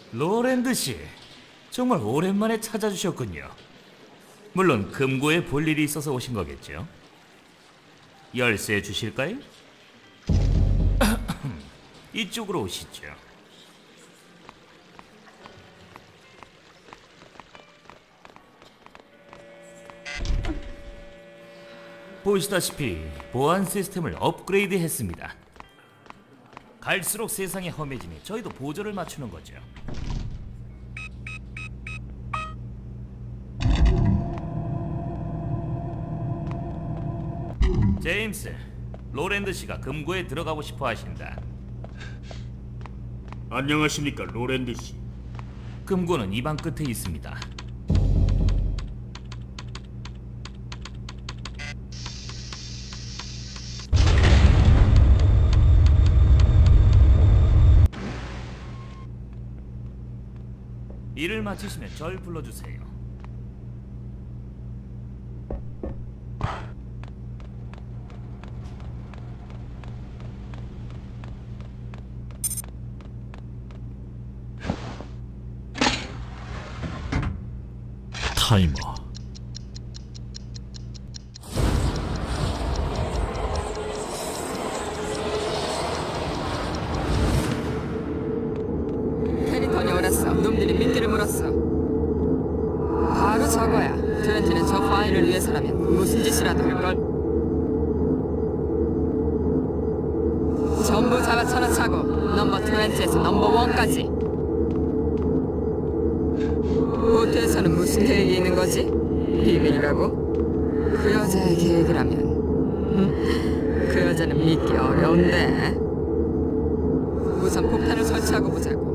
로랜드 씨, 정말 오랜만에 찾아주셨군요. 물론 금고에 볼 일이 있어서 오신 거겠죠? 열쇠 주실까요? 이쪽으로 오시죠. 보시다시피 보안 시스템을 업그레이드 했습니다. 갈수록 세상이 험해지니 저희도 보조를 맞추는 거죠. 제임스, 로랜드 씨가 금고에 들어가고 싶어 하신다. 안녕하십니까, 로랜드 씨. 금고는 이 방 끝에 있습니다. 일을 마치시면 절 불러주세요. 타이머. 캐릭터니 어렸어. 놈들이 민기를 물었어. 바로 저거야. 트렌트는 저 파일을 위해서라면 무슨 짓이라도 할걸. 전부 잡아쳐놓자고. 넘버 20에서 넘버 1까지. 호텔에서는 무슨 계획이 있는 거지? 비밀이라고? 그 여자의 계획이라면 그 여자는 믿기 어려운데. 우선 폭탄을 설치하고 보자고.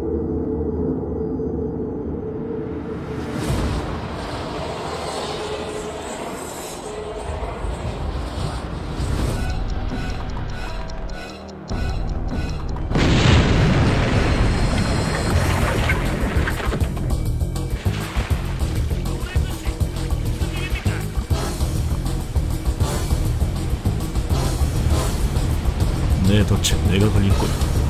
내 덫에 내가 걸릴 거야.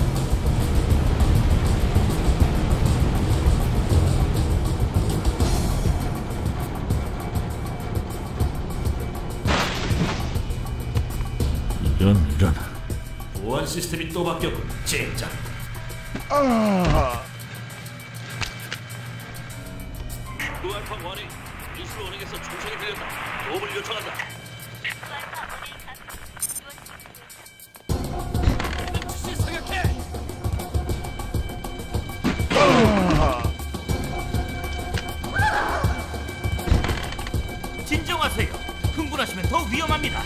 이런. 보안 시스템이 또 바뀌었군, 젠장. 루알파 원이 미술 원에게서 총성이 들렸다. 도움을 요청한다. 진정하세요. 흥분하시면 더 위험합니다.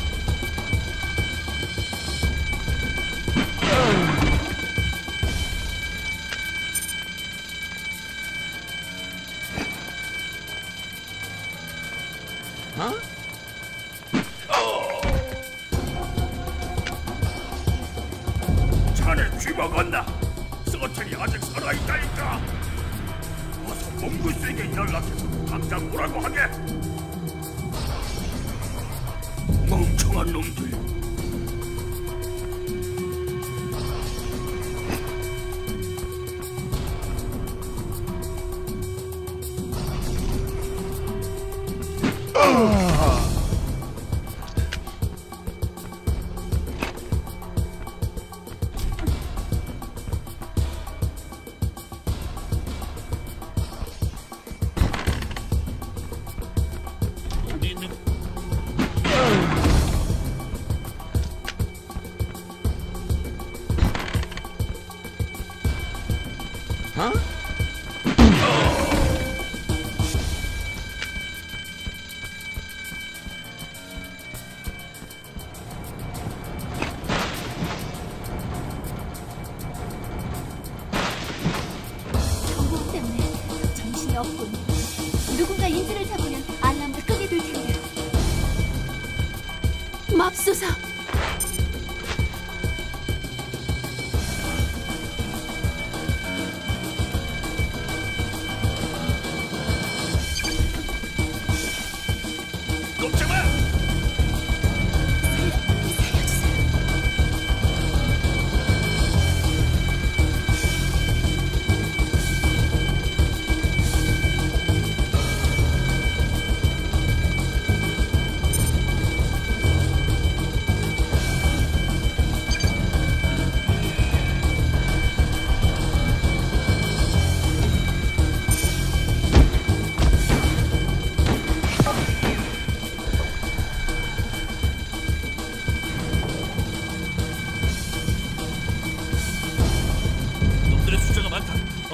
자네 쥐먹었나? 서틀이 아직 살아있다니까. 어서 몽구스에게 연락해서 당장 오라고 하게. 멍청한 놈들. 정보 때문에 정신이 없군. 누군가 인질을 잡으면 알람을 끄게 될 텐데. 맙소사. 꼼짝마!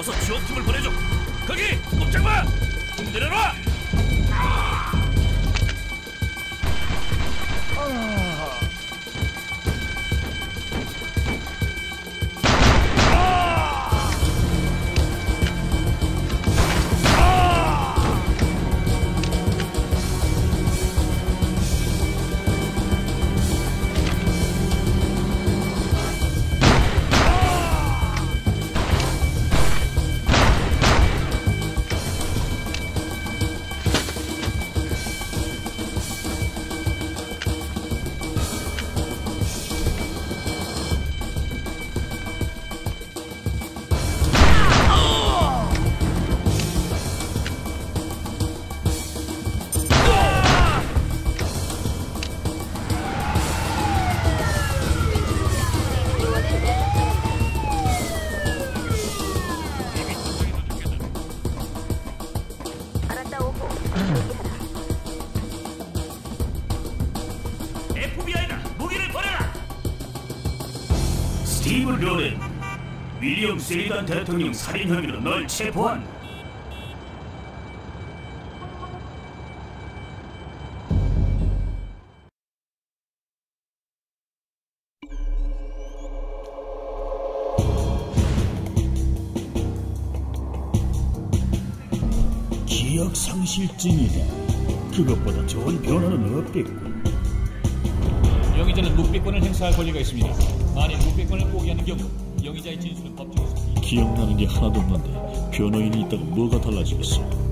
어서 지원팀을 보내줘. 거기 꼼짝마. 내려놔. FBI다. 무기를 버려라. 스티브 로렌, 윌리엄 세리단 대통령 살인 혐의로 널 체포한다. 기억상실증이다. 그것보다 좋은 변화는 없겠군. 용의자는 묵비권을 행사할 권리가 있습니다. 만일 묵비권을 포기하는 경우 용의자의 진술은 법정에서 기억나는 게 하나도 없는데 변호인이 있다고 뭐가 달라지겠어?